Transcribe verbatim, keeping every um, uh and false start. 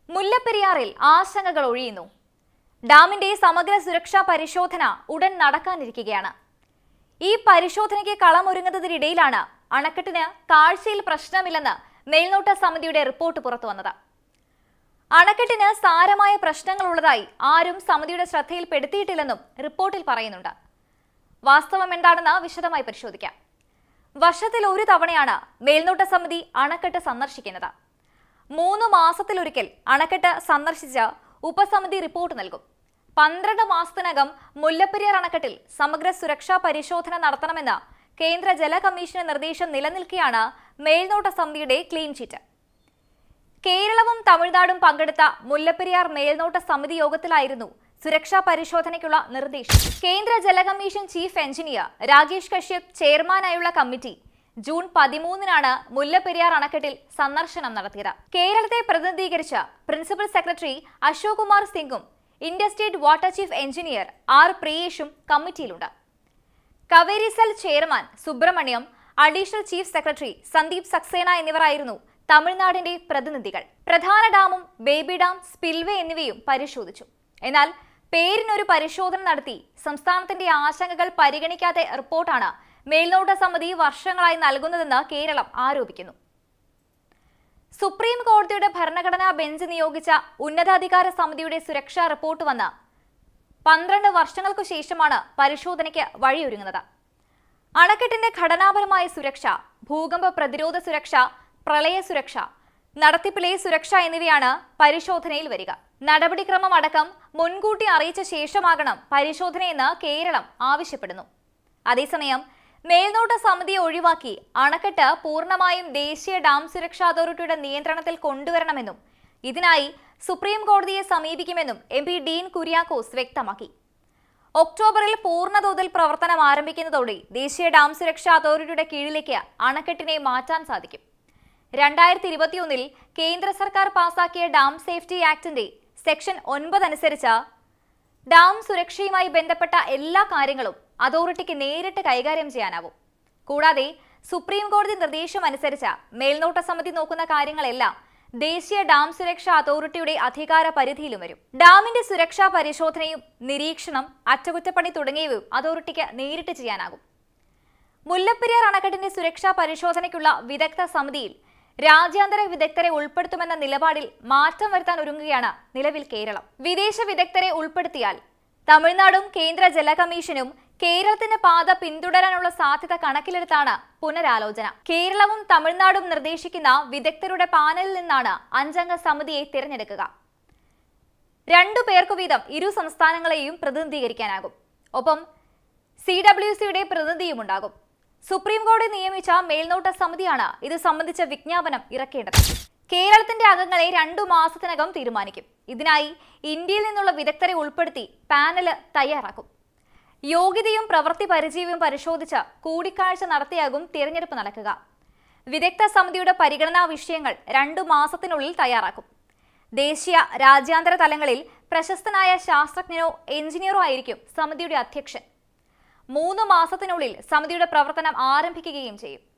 മുല്ലപ്പെരിയാറിൽ ആശങ്കകൾ ഒഴിയുന്നു. ഡാമിന്റെ സമഗ്ര സുരക്ഷാ പരിശോധന ഉടൻ നടക്കാനിരിക്കുകയാണ്. ഈ പരിശോധനയ്ക്ക് കളമൊരുങ്ങുന്നതിനിടയിലാണ് അണക്കെട്ടിന് താഴ്ചയിൽ പ്രശ്നമില്ലെന്ന് മേൽനോട്ട സമിതിയുടെ റിപ്പോർട്ട് പുറത്തുവന്നത്. അണക്കെട്ടിന് സാരമായ പ്രശ്നങ്ങളുള്ളതായി ആരും സമിതിയുടെ ശ്രദ്ധയിൽപ്പെടുത്തിയിട്ടില്ലെന്നും റിപ്പോർട്ടിൽ പറയുന്നുണ്ട്. വാസ്തവം എന്താണെന്ന് വിശദമായി പരിശോധിക്കാം. വർഷത്തിൽ ഒരു തവണയാണ് മേൽനോട്ട സമിതി അണക്കെട്ട് സന്ദർശിക്കുന്നത്. മൂന്ന് മാസത്തിലൊരിക്കൽ അണക്കെട്ട് സന്ദർശിച്ച് ഉപസമിതി റിപ്പോർട്ട് നൽകും. പന്ത്രണ്ട് മാസത്തിനകം മുല്ലപ്പെരിയാർ അണക്കെട്ടിൽ സമഗ്ര സുരക്ഷാ പരിശോധന നടത്തണമെന്ന് കേന്ദ്ര ജല കമ്മീഷന്റെ നിർദ്ദേശം നിലനിൽക്കെയാണ് മേൽനോട്ട സമിതിയുടെ ക്ലീൻ ചിറ്റ്. കേരളവും തമിഴ്നാടും പങ്കെടുത്ത മുല്ലപ്പെരിയാർ മേൽനോട്ട സമിതി യോഗത്തിലായിരുന്നു സുരക്ഷാ പരിശോധനയ്ക്കുള്ള നിർദ്ദേശം. കേന്ദ്ര ജല commission chief engineer Rakesh Kashyap ചെയർമാനായുള്ള കമ്മിറ്റി ജൂൺ പതിമൂന്നിനാണ് മുല്ലപ്പെരിയാർ അണക്കെട്ടിൽ സന്ദർശനം നടത്തിയത്. കേരളത്തെ പ്രതിനിധീകരിച്ച പ്രിൻസിപ്പൽ സെക്രട്ടറി അശോക് കുമാർ സിംഗും India state water chief engineer R പ്രിയേഷും കമ്മിറ്റിയിലുണ്ട്. Kaveri cell chairman Subramaniam, additional chief secretary Sandeep Saxena എന്നിവരായിരുന്നു തമിഴ്നാടിന്റെ പ്രതിനിധികൾ. പ്രധാന ഡാമും ബേബി ഡാം, സ്പിൽവേ എന്നിവയും പരിശോധിച്ചു. എന്നാൽ പേരിനൊരു പരിശോധന നടത്തി സംസ്ഥാനത്തിന്റെ ആശങ്കകൾ പരിഗണിക്കാത്ത റിപ്പോർട്ടാണ് മേൽനോട്ട സമിതി വർഷങ്ങളായി നൽകുന്നതെന്ന് കേരളം ആരോപിക്കുന്നു. സുപ്രീം കോടതിയുടെ ഭരണഘടനാ ബെഞ്ച് നിയോഗിച്ച ഉന്നതാധികാര സമിതിയുടെ സുരക്ഷാ റിപ്പോർട്ട് വന്ന് പന്ത്രണ്ട് വർഷങ്ങൾക്കു ശേഷമാണ് പരിശോധനയ്ക്ക് വഴിയൊരുങ്ങുന്നത്. അണക്കെട്ടിന്റെ ഘടനാപരമായ സുരക്ഷ, ഭൂകമ്പ പ്രതിരോധ സുരക്ഷ, പ്രളയ സുരക്ഷ, നടത്തിപ്പിലെ സുരക്ഷ എന്നിവയാണ് പരിശോധനയിൽ വരിക. നടപടിക്രമം അടക്കം മുൻകൂട്ടി അറിയിച്ച ശേഷമാകണം പരിശോധനയെന്ന് കേരളം ആവശ്യപ്പെടുന്നു. അതേസമയം മേൽനോട്ട സമിതിയെ ഒഴിവാക്കി അണക്കെട്ട് പൂർണ്ണമായും ദേശീയ ഡാം സുരക്ഷാ അതോറിറ്റിയുടെ നിയന്ത്രണത്തിൽ കൊണ്ടുവരണമെന്നും ഇതിനായി സുപ്രീം കോടതിയെ സമീപിക്കുമെന്നും എം പി ഡീൻ കുര്യാക്കോസ് വ്യക്തമാക്കി. ഒക്ടോബറിൽ പൂർണ്ണതോതിൽ പ്രവർത്തനം ആരംഭിക്കുന്നതോടെ ദേശീയ ഡാം സുരക്ഷാ അതോറിറ്റിയുടെ കീഴിലേക്ക് അണക്കെട്ടിനെ മാറ്റാൻ സാധിക്കും. രണ്ടായിരത്തി ഇരുപത്തിയൊന്നിൽ കേന്ദ്ര സർക്കാർ പാസാക്കിയ ഡാം സേഫ്റ്റി ആക്ടിന്റെ സെക്ഷൻ ഒൻപത് അനുസരിച്ച് ഡാം സുരക്ഷയുമായി ബന്ധപ്പെട്ട എല്ലാ കാര്യങ്ങളും അതോറിറ്റിക്ക് നേരിട്ട് കൈകാര്യം ചെയ്യാനാവും. കൂടാതെ സുപ്രീം കോടതി നിർദ്ദേശം അനുസരിച്ച് മേൽനോട്ട സമിതി നോക്കുന്ന കാര്യങ്ങളെല്ലാം ദേശീയ ഡാം സുരക്ഷാ അതോറിറ്റിയുടെ അധികാര പരിധിയിലും വരും. ഡാമിന്റെ സുരക്ഷാ പരിശോധനയും നിരീക്ഷണം, അറ്റകുറ്റപ്പണി തുടങ്ങിയവയും അതോറിറ്റിക്ക് നേരിട്ട് ചെയ്യാനാകും. മുല്ലപ്പെരിയാർ അണക്കെട്ടിന്റെ സുരക്ഷാ പരിശോധനയ്ക്കുള്ള വിദഗ്ധ സമിതിയിൽ രാജ്യാന്തര വിദഗ്ധരെ ഉൾപ്പെടുത്തുമെന്ന നിലപാടിൽ മാറ്റം വരുത്താൻ ഒരുങ്ങുകയാണ് നിലവിൽ കേരളം. വിദേശ വിദഗ്ധരെ ഉൾപ്പെടുത്തിയാൽ തമിഴ്നാടും കേന്ദ്ര ജല കമ്മീഷനും കേരളത്തിന്റെ പാത പിന്തുടരാനുള്ള സാധ്യത കണക്കിലെടുത്താണ് പുനരാലോചന. കേരളവും തമിഴ്നാടും നിർദ്ദേശിക്കുന്ന വിദഗ്ധരുടെ പാനലിൽ നിന്നാണ് അഞ്ചംഗ സമിതിയെ തിരഞ്ഞെടുക്കുക. രണ്ടു പേർക്കു വീതം ഇരു സംസ്ഥാനങ്ങളെയും പ്രതിനിധീകരിക്കാനാകും. ഒപ്പം സി ഡബ്ല്യു സിയുടെ പ്രതിനിധിയുമുണ്ടാകും. സുപ്രീം കോടതി നിയമിച്ച മേൽനോട്ട സമിതിയാണ് ഇത് സംബന്ധിച്ച വിജ്ഞാപനം ഇറക്കേണ്ടത്. കേരളത്തിന്റെ അംഗങ്ങളെ രണ്ടു മാസത്തിനകം തീരുമാനിക്കും. ഇതിനായി ഇന്ത്യയിൽ നിന്നുള്ള വിദഗ്ധരെ ഉൾപ്പെടുത്തി പാനല് തയ്യാറാക്കും. യോഗ്യതയും പ്രവൃത്തി പരിചയവും പരിശോധിച്ച് കൂടിക്കാഴ്ച നടത്തിയാകും തിരഞ്ഞെടുപ്പ് നടക്കുക. വിദഗ്ധ സമിതിയുടെ പരിഗണനാ വിഷയങ്ങൾ രണ്ടു മാസത്തിനുള്ളിൽ തയ്യാറാക്കും. ദേശീയ, രാജ്യാന്തര തലങ്ങളിൽ പ്രശസ്തനായ ശാസ്ത്രജ്ഞനോ എഞ്ചിനീയറോ ആയിരിക്കും സമിതിയുടെ അധ്യക്ഷൻ. മൂന്ന് മാസത്തിനുള്ളിൽ സമിതിയുടെ പ്രവർത്തനം ആരംഭിക്കുകയും ചെയ്യും.